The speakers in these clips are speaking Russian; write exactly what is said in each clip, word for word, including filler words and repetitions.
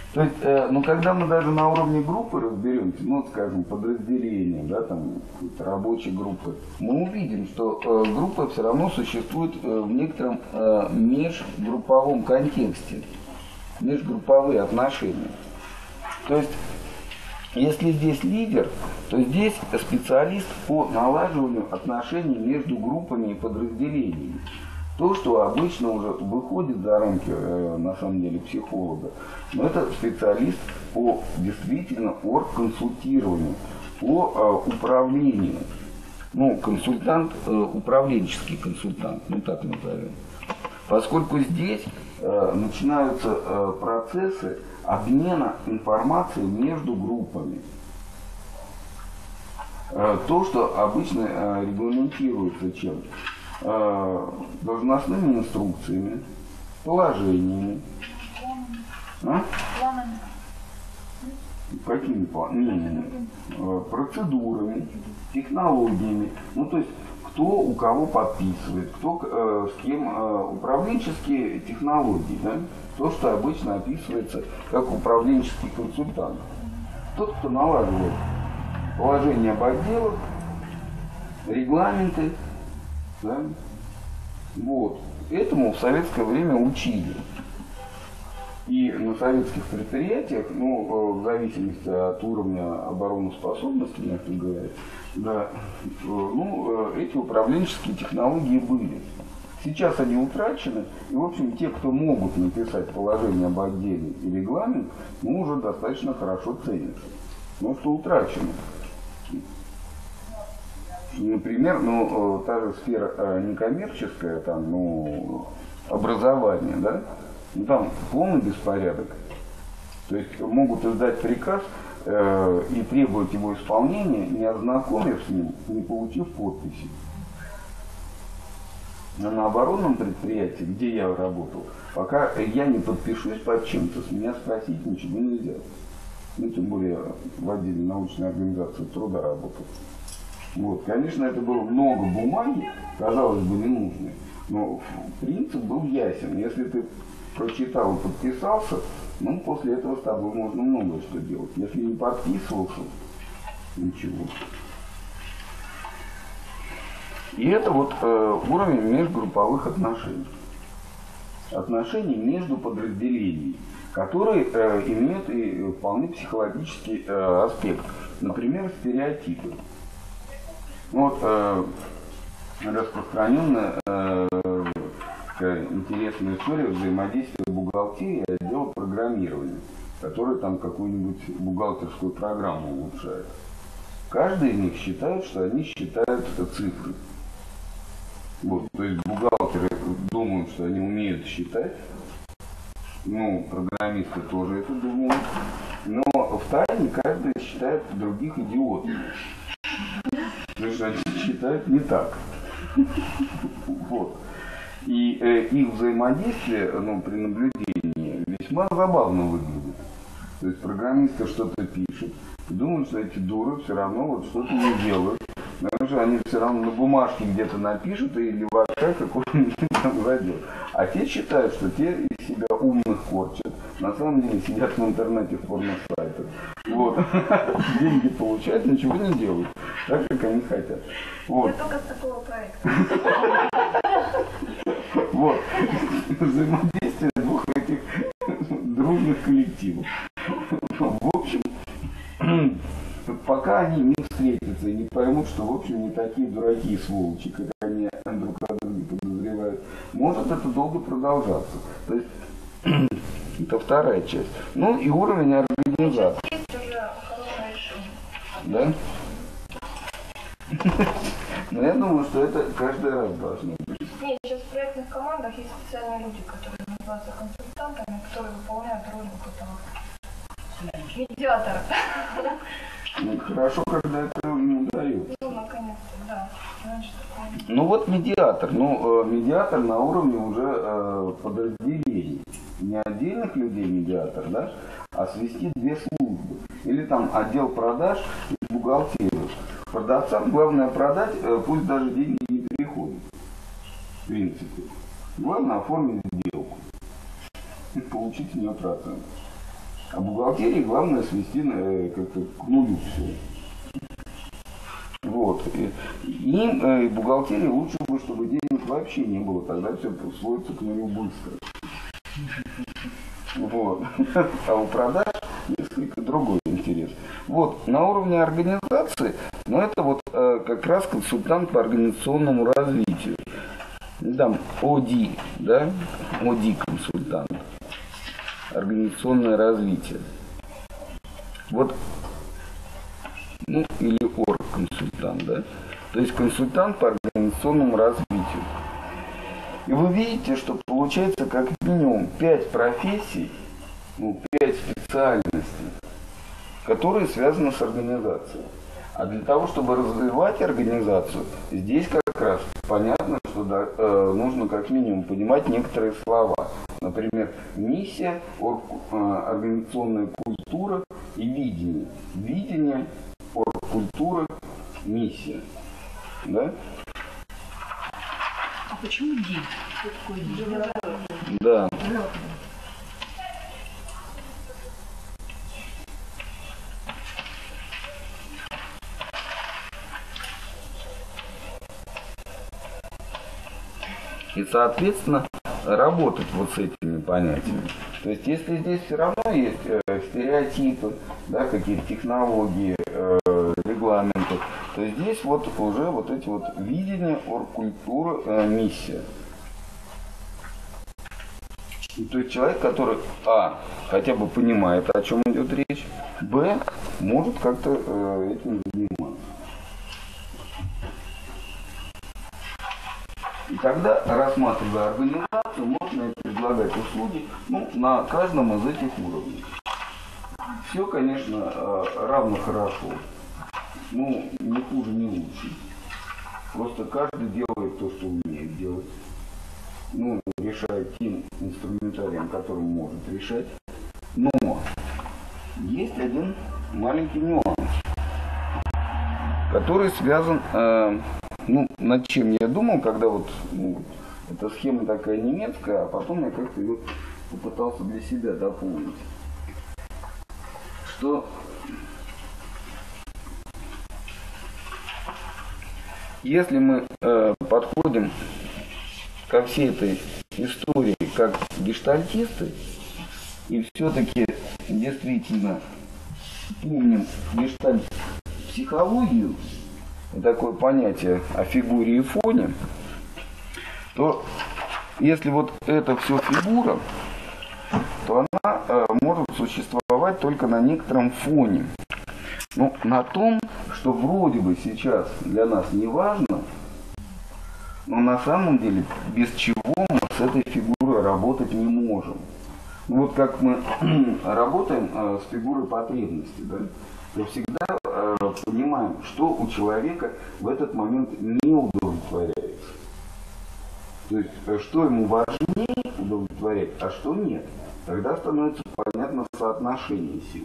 То есть, э, ну, когда мы даже на уровне группы разберемся, ну, скажем, подразделения, да, там, рабочей группы, мы увидим, что э, группа все равно существует э, в некотором э, межгрупповом контексте, межгрупповые отношения. То есть, если здесь лидер, то здесь специалист по налаживанию отношений между группами и подразделениями. То, что обычно уже выходит за рамки, э, на самом деле, психолога, но это специалист по действительно оргконсультированию, по э, управлению. Ну, консультант, э, управленческий консультант, ну так назовем. Поскольку здесь э, начинаются э, процессы обмена информацией между группами. Э, то, что обычно э, регламентируется чем? Должностными инструкциями, положениями. А? Какими планами? Процедурами, технологиями. Ну, то есть, кто у кого подписывает, кто э, с кем э, управленческие технологии, да? То, что обычно описывается как управленческий консультант. Тот, кто налаживает положение об отделах, регламенты. Да? Вот. Этому в советское время учили. И на советских предприятиях, ну, в зависимости от уровня обороноспособности, мягко говоря, да, ну, эти управленческие технологии были. Сейчас они утрачены, и, в общем, те, кто могут написать положение об отделе и регламент, ну, уже достаточно хорошо ценятся. Но что утрачено. Например, ну, та же сфера некоммерческая, там, ну, образование, да, ну, там полный беспорядок. То есть могут издать приказ э, и требовать его исполнения, не ознакомив с ним, не получив подписи. А на оборонном предприятии, где я работал, пока я не подпишусь под чем-то, с меня спросить ничего нельзя. Ну, тем более в отделе научной организации труда работал. Вот, конечно, это было много бумаги, казалось бы, ненужной, но принцип был ясен. Если ты прочитал и подписался, ну, после этого с тобой можно многое что делать. Если не подписывался, ничего. И это вот э, уровень межгрупповых отношений. Отношений между подразделениями, которые э, имеют и вполне психологический э, аспект. Например, стереотипы. Вот э, распространенная э, интересная история взаимодействия бухгалтерии и отдела программирования, который там какую-нибудь бухгалтерскую программу улучшает. Каждый из них считает, что они считают цифры. Вот, то есть бухгалтеры думают, что они умеют считать, ну, программисты тоже это думают, но втайне каждый считает других идиотами. Потому что они считают не так. Вот. И э, их взаимодействие, ну, при наблюдении весьма забавно выглядит. То есть программисты что-то пишут, и думают, что эти дуры все равно вот что-то не делают. Потому что они все равно на бумажке где-то напишут и левака какой-нибудь там зайдет. А те считают, что те из себя умных корчат. На самом деле сидят в интернете в порно-сайтах. Вот. Деньги получают, ничего не делают. Так, как они хотят. Вот. Я только с такого проекта. Вот. Взаимодействие двух этих дружных коллективов. В общем, пока они не встретятся и не поймут, что, в общем, не такие дураки и сволочи, как они друг о друге подозревают, может это долго продолжаться. То есть, это вторая часть. Ну и уровень организации. Есть уже хорошее решение. Да? Но я думаю, что это каждый раз должно быть. Нет, сейчас в проектных командах есть специальные люди, которые называются консультантами, которые выполняют роль вот этого медиатора. Ну, хорошо, когда это им удается. Ну, наконец-то, да. Значит, ну вот медиатор. Ну, медиатор на уровне уже э, подразделений. Не отдельных людей медиатор, да, а свести две службы. Или там отдел продаж и бухгалтерию. Продавцам главное продать, э, пусть даже деньги не переходят. В принципе. Главное оформить сделку. И получить с нее процент. А бухгалтерии главное свести э, как-то к нулю все. Вот. Им, э, бухгалтерии лучше бы, чтобы денег вообще не было, тогда все сводится к нулю быстро. Вот. А у продаж несколько другой интерес. Вот, на уровне организации, но это вот э, как раз консультант по организационному развитию. Там о ди, да, о ди консультант. Организационное развитие. Вот, ну, или орг-консультант, да. То есть консультант по организационному развитию. И вы видите, что получается как минимум пять профессий, ну, пять специальностей, которые связаны с организацией. А для того, чтобы развивать организацию, здесь как раз понятно, что да, э, нужно как минимум понимать некоторые слова. Например, миссия, орг, э, организационная культура и видение. Видение, оргкультура, миссия. Да? А почему ди? Что такое ди? Да. И, соответственно, работать вот с этими понятиями. То есть, если здесь все равно есть э, стереотипы, да, какие-то технологии, э, регламенты, то здесь вот уже вот эти вот видения, оргкультура, э, миссия. И то есть человек, который, а, хотя бы понимает, о чем идет речь, б, может как-то э, этим заниматься. И тогда, рассматривая организацию, можно предлагать услуги, ну, на каждом из этих уровней. Все, конечно, равно хорошо. Ну, не хуже, не лучше. Просто каждый делает то, что умеет делать. Ну, решает тем инструментарием, которым может решать. Но есть один маленький нюанс, который связан... Э, Ну, над чем я думал, когда вот, ну, эта схема такая немецкая, а потом я как-то ее попытался для себя дополнить. Что если мы э, подходим ко всей этой истории как гештальтисты, и все-таки действительно помним гештальт-психологию, такое понятие о фигуре и фоне, то если вот это все фигура, то она э, может существовать только на некотором фоне. Ну, на том, что вроде бы сейчас для нас не важно, но на самом деле без чего мы с этой фигурой работать не можем. Ну, вот как мы работаем э, с фигурой потребности, да? То всегда э, понимаем, что у человека в этот момент не удовлетворяется. То есть, что ему важнее удовлетворять, а что нет. Тогда становится понятно соотношение сил.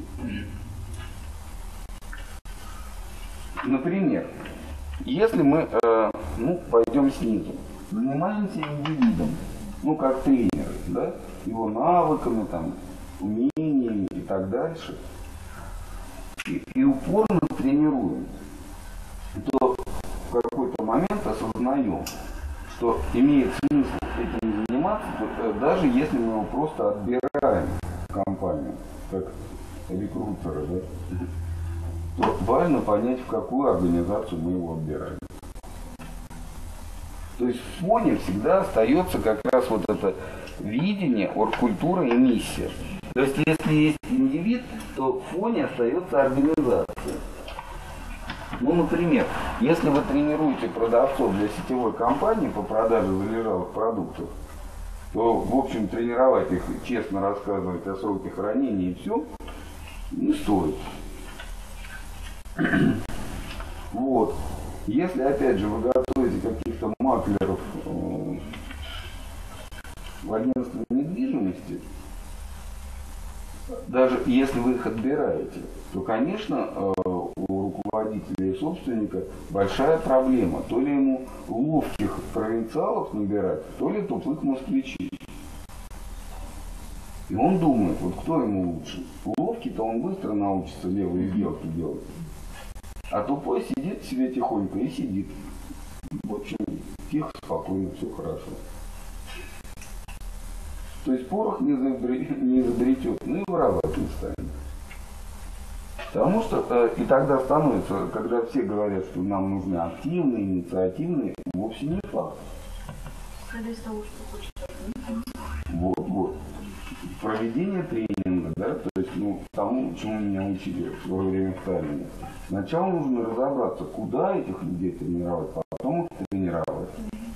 Например, если мы э, ну, пойдем снизу, занимаемся индивидом, ну как тренеры, да, его навыками, там, умениями и так дальше, и, и упорно тренируем, то в какой-то момент осознаем, что имеет смысл этим заниматься, даже если мы его просто отбираем в компанию, как рекрутеры, да, то важно понять, в какую организацию мы его отбираем. То есть в фоне всегда остается как раз вот это видение, оргкультура и миссия. То есть если есть индивид, то в фоне остается организация. Ну, например, если вы тренируете продавцов для сетевой компании по продаже залежалых продуктов, то, в общем, тренировать их, честно рассказывать о сроке хранения и все, не стоит. Вот. Если, опять же, вы готовите каких-то маклеров э, в агентстве недвижимости, даже если вы их отбираете, то, конечно, э, у руководителя и собственника большая проблема. То ли ему ловких провинциалов набирать, то ли тупых москвичей. И он думает, вот кто ему лучше. Ловкий-то он быстро научится левые сделки делать. А тупой сидит себе тихонько и сидит. В общем, тихо, спокойно, все хорошо. То есть порох не изобретет, ну и воровать не станет. Потому что э, и тогда становится, когда все говорят, что нам нужны активные, инициативные, вовсе не факт. Вот, вот. Проведение тренинга, да, то есть, ну, тому, чему меня учили во время Сталина. Сначала нужно разобраться, куда этих людей тренировать, потом их тренировать.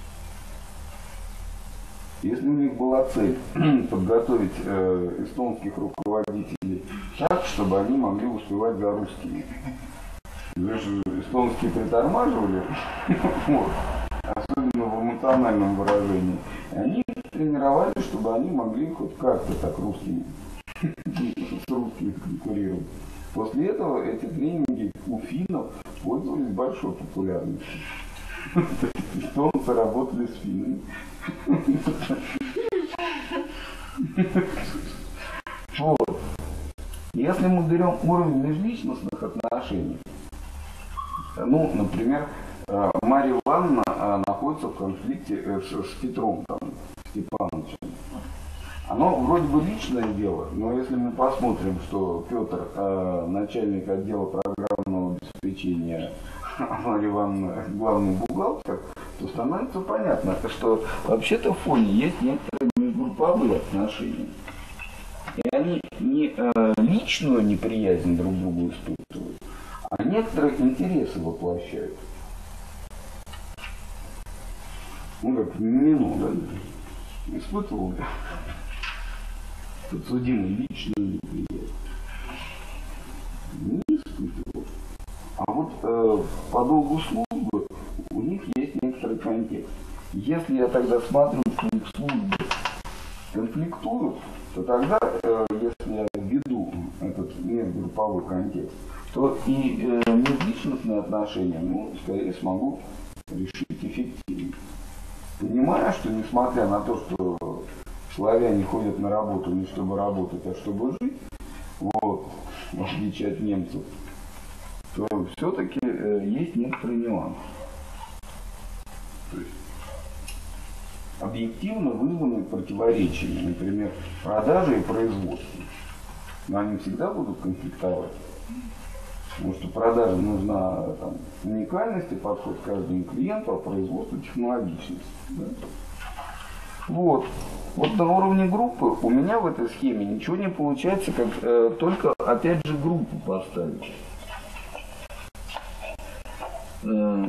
Если у них была цель подготовить э, эстонских руководителей так, чтобы они могли успевать за русскими. Вы же эстонские притормаживали, вот, особенно в эмоциональном выражении. И они тренировали, чтобы они могли хоть как-то так русскими, с русскими конкурировать. После этого эти тренинги у финнов пользовались большой популярностью. Эстонцы работали с финнами. Вот. Если мы берем уровень межличностных отношений, ну, например, Марья Ивановна находится в конфликте с Петром там, Степановичем. Оно вроде бы личное дело, но если мы посмотрим, что Петр э, начальник отдела программного обеспечения, а Марья Ивановна главный бухгалтер, то становится понятно, что вообще-то в фоне есть некоторые межгрупповые отношения. И они не э, личную неприязнь друг к другу испытывают, а некоторые интересы воплощают. Ну как, Мину, да? Испытывал ли подсудимый личную неприязнь? Не испытывал. А вот э, по долгу службы у них есть некоторый контекст. Если я тогда смотрю, что их службы конфликтуют, то тогда, э, если я введу этот межгрупповой контекст, то и э, межличностные отношения, ну, скорее смогу решить эффективно. Понимая, что несмотря на то, что славяне ходят на работу не чтобы работать, а чтобы жить, вот, в отличие от немцев, то все-таки э, есть некоторые нюансы. То есть объективно вызваны противоречиями, например, продажи и производство. Но они всегда будут конфликтовать. Потому что продажа нужна там, уникальность и подход к каждому клиенту, а производство технологичность. Да? Вот. Вот на уровне группы у меня в этой схеме ничего не получается, как э, только опять же группу поставить. Э,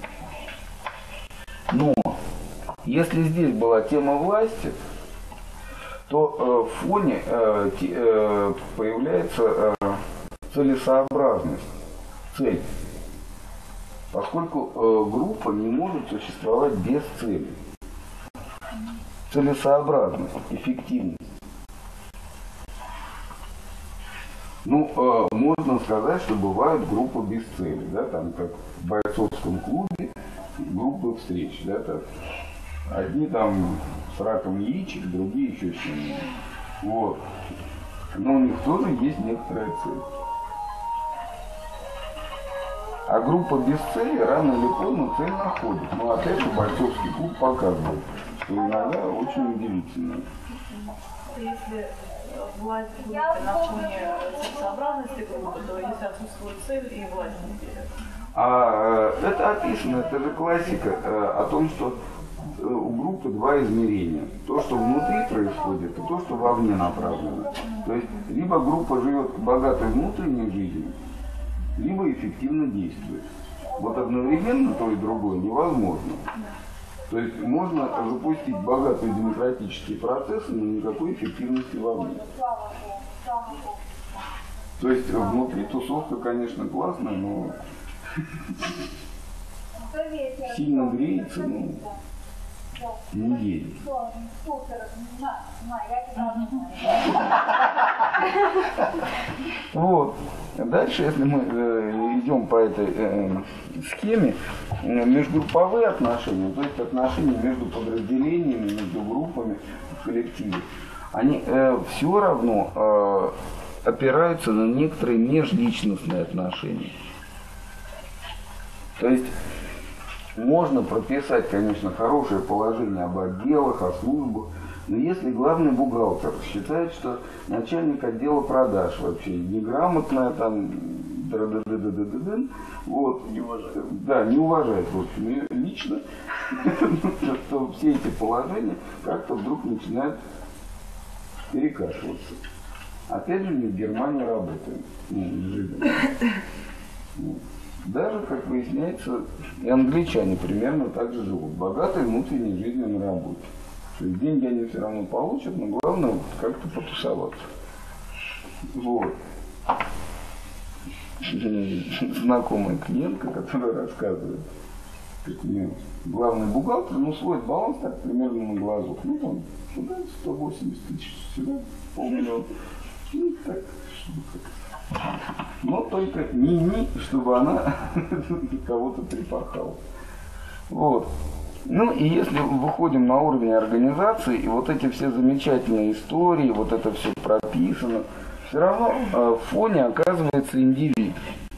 но если здесь была тема власти, то э, в фоне э, те, э, появляется э, целесообразность, цель. Поскольку э, группа не может существовать без цели. Целесообразность, эффективность. Ну, э, можно сказать, что бывают группы без цели, да, там как в бойцовском клубе группы встреч, да, так. Одни там с раком яичек, другие еще с чем-нибудь. Вот. Но у них тоже есть некоторая цель. А группа без цели рано или поздно цель находит. Но опять же бойцовский клуб показывает, что иногда очень удивительно. Если власть будет на фоне целесообразности группы, то если отсутствует цель, и власть не берет. А это описано, это же классика о том, что у группы два измерения. То, что внутри происходит, и то, что вовне направлено. То есть, либо группа живет богатой внутренней жизнью, либо эффективно действует. Вот одновременно то и другое невозможно. То есть, можно запустить богатые демократические процессы, но никакой эффективности вовне. То есть, внутри тусовка, конечно, классная, но сильно греется, но не едет. Вот. Дальше, если мы э, идем по этой э, схеме, э, межгрупповые отношения, то есть отношения между подразделениями, между группами в коллективе, они э, все равно э, опираются на некоторые межличностные отношения. То есть можно прописать, конечно, хорошее положение об отделах, о службах, но если главный бухгалтер считает, что начальник отдела продаж вообще неграмотная, там, вот, Не уважает. Да, не уважает, в общем, ее лично, то все эти положения как-то вдруг начинают перекашиваться. Опять же, не в Германии работаем, ну, не живем. Даже, как выясняется, и англичане примерно так же живут. Богатой внутренней жизнью на работе. То есть деньги они все равно получат, но главное вот как-то потусоваться. Вот. Знакомая клиентка, которая рассказывает, как мне главный бухгалтер, ну, свой баланс так примерно на глазок. Ну, там, сюда сто восемьдесят тысяч, сюда полмиллиона. Ну, так, чтобы как-то. Но только не-не, чтобы она кого-то припахала. Вот. Ну и если выходим на уровень организации, и вот эти все замечательные истории, вот это все прописано, все равно э, в фоне оказывается индивид.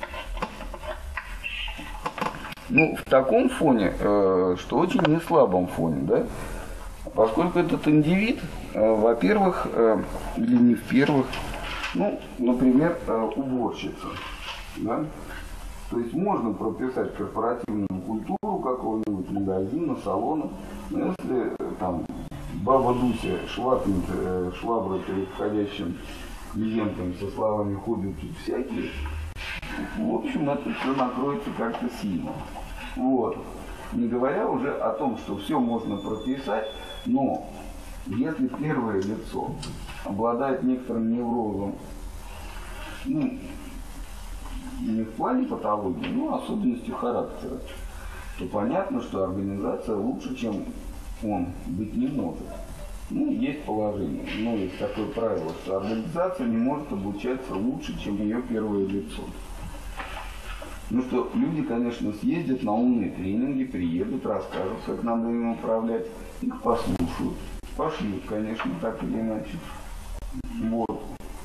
Ну, в таком фоне, э, что очень не слабом фоне, да? Поскольку этот индивид, э, во-первых, э, или не в первых, ну, например, э, уборщица, да? То есть можно прописать корпоративную культуру какого-нибудь магазина, салона, но если там баба Дуся швапнет э, шваброй перед входящим клиентам со словами «ходят тут всякие», в общем, это все накроется как-то сильно. Вот. Не говоря уже о том, что все можно прописать, но если первое лицо обладает некоторым неврозом, ну, не в плане патологии, но особенностью характера, то понятно, что организация лучше, чем он, быть не может. Ну, есть положение, но есть такое правило, что организация не может обучаться лучше, чем ее первое лицо. Ну что, люди, конечно, съездят на умные тренинги, приедут, расскажут, как надо им управлять, их послушают, пошлют, конечно, так или иначе. Вот.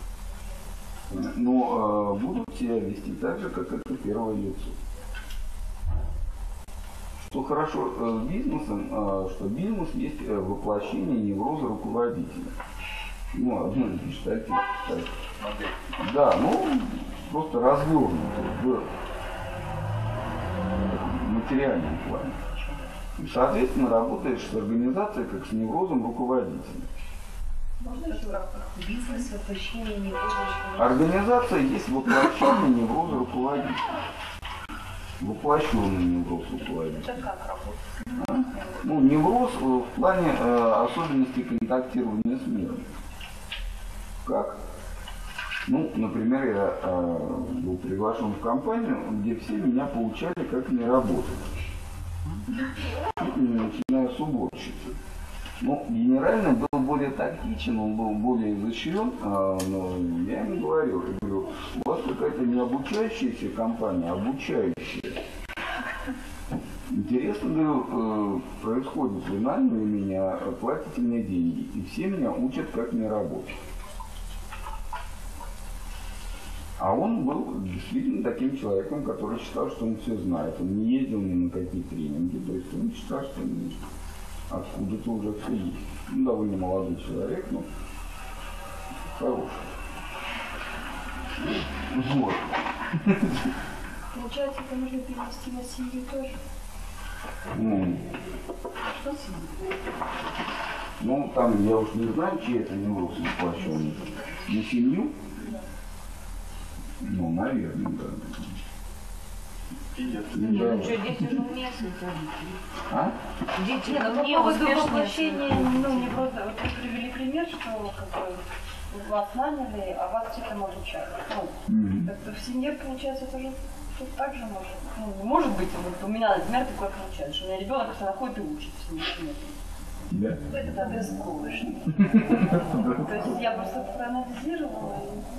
Но э, будут себя вести так же, как это первое лицо. Что хорошо э, с бизнесом, э, что бизнес есть э, воплощение невроза руководителя. Ну, одно из гештальтов. Да, ну, просто развернуто в материальном плане. И, соответственно, работаешь с организацией как с неврозом руководителя. Бизнес воплощение невроза. Организация есть воплощение невроза руководителя. Воплощенный невроз руководителя. Это как работает? Ну, невроз в плане э, особенностей контактирования с миром. Как? Ну, например, я э, был приглашен в компанию, где все меня поучали, как мне работать. Начиная с уборщицы. Ну, генерально был более тактичен, он был более изощрен, а, но я ему говорил, я говорю, у вас какая-то не обучающаяся компания, а обучающая. Интересно, говорю, э, происходит, вы наняли меня, платите мне деньги, и все меня учат, как мне работать. А он был действительно таким человеком, который считал, что он все знает, он не ездил ни на какие тренинги, то есть он считал, что он откуда-то уже все есть. Ну, довольно молодой человек, но хороший. Вот. Получается, это нужно перенести на семью тоже. Ну, Что семью? ну, там, я уж не знаю, чьи это невроз воплощенный. На семью? Ну, наверное, да. Нет. Ну, да. Ну что, дети же уместны. А? Дети Нет, же по не поводу успешные. воплощения, ну, не просто, вот вы привели пример, что как бы вас наняли, а вас этому обучали. Ну, Мгм. как-то в семье, получается, тоже тут так же может. Ну, не может быть, вот у меня, например, такое получается, что у меня ребенок постоянно ходит и учится. Да. Это образковышно. То есть я просто это проанализировала,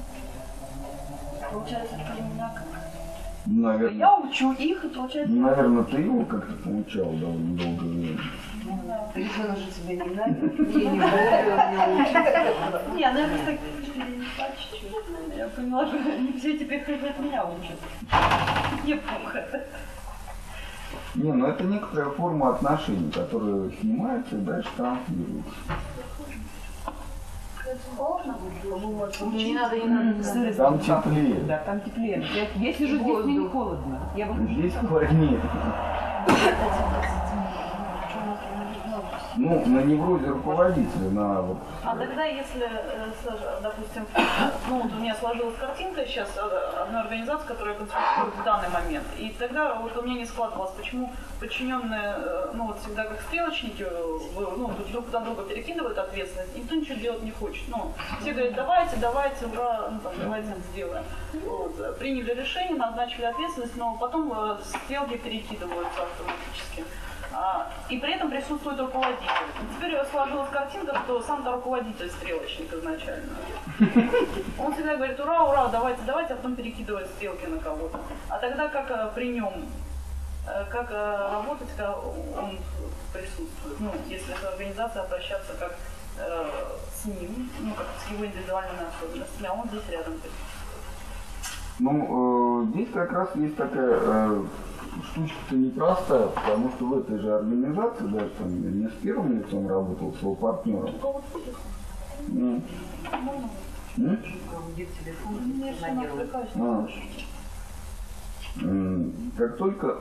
и получается, что у меня как... Ну, наверное, Я учу их, и получается... ну, наверное, ты его как-то получал довольно долгое время. Решила, что тебя не надо. Я не буду, меня Не, ну я просто перенесла чуть-чуть. Я поняла, что не все теперь хоть от меня учат. Не плохо это. Не, ну это некоторая форма отношений, которая снимается и дальше транслируется. Не надо, не надо. Там теплее. Да, там теплее. Я, я сижу здесь, мне не холодно. Я выхожу. Здесь холоднее. Ну, на неврозе руководителя, на вот... А тогда, если, допустим, ну вот у меня сложилась картинка сейчас одной организации, которая консультирует в данный момент, и тогда вот у меня не складывалось, почему подчиненные, ну вот всегда как стрелочники, ну, друг на друга перекидывают ответственность, никто ничего делать не хочет. Ну, все говорят, давайте, давайте, ура, ну, там, давайте это сделаем. Вот. Приняли решение, назначили ответственность, но потом стрелки перекидываются автоматически. И при этом присутствует руководитель. И теперь сложилась картинка, что сам-то руководитель стрелочник изначально. Он всегда говорит, ура, ура, давайте, давайте, а потом перекидывает стрелки на кого-то. А тогда как при нем, как работать, когда он присутствует? Ну, если с организацией обращаться как э, с ним, ну, как с его индивидуальными особенностями, а он здесь рядом. Ну, э, здесь как раз есть такая... Э, штучка-то непростая, потому что в этой же организации, даже там я не с первым лицом работал, с его партнером. Ну. Ну? А. Как только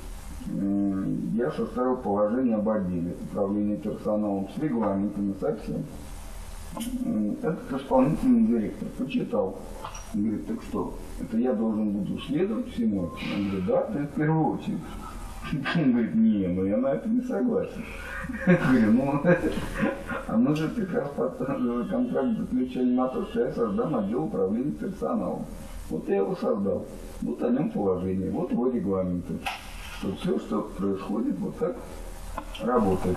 я составил положение об отделе управления персоналом с регламентами совсем, этот исполнительный директор почитал. Он говорит, так что, это я должен буду следовать всему этому? Он говорит, да, ты в первую очередь. Он говорит, не, ну я на это не согласен. Я говорю, ну, а мы же как раз контракт заключали на то, что я создам отдел управления персоналом. Вот я его создал, вот о нем положение, вот его регламенты. Что все, что происходит, вот так работает.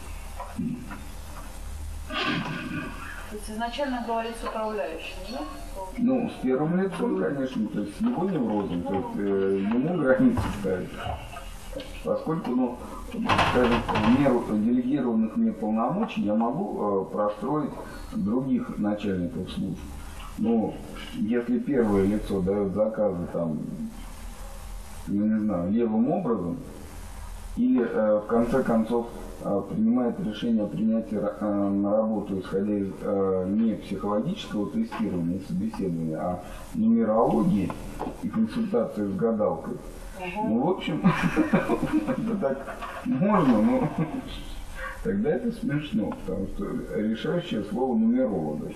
То есть изначально говорится управляющим, да? Ну, с первым лицом, конечно, то есть с его неврозом, то есть э, ему границы ставить. Поскольку, ну, скажем, в меру делегированных мне полномочий я могу э, простроить других начальников служб. Но если первое лицо дает заказы там, ну, не знаю, левым образом, или э, в конце концов принимает решение о принятии на работу, исходя из не психологического тестирования и собеседования, а нумерологии и консультации с гадалкой. Угу. Ну, в общем, это так можно, но тогда это смешно, потому что решающее слово нумеролога.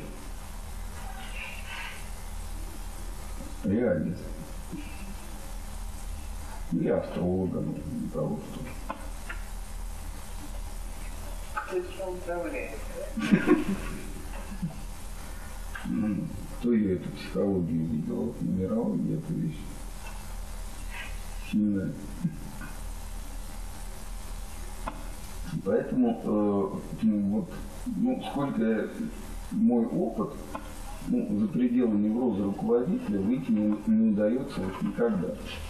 Реальность. Или астролога, ну, того, что... Ну, кто ее эту психологию видел? Нумерология — это вещь сильная. Поэтому э, вот, ну, сколько я, мой опыт, ну, за пределы невроза руководителя выйти не, не удается вот никогда.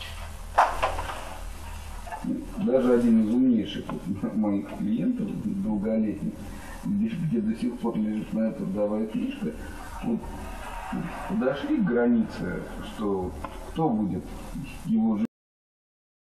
Даже один из умнейших моих клиентов, долголетних, где, где до сих пор лежит моя трудовая книжка, вот, подошли к границе, что кто будет его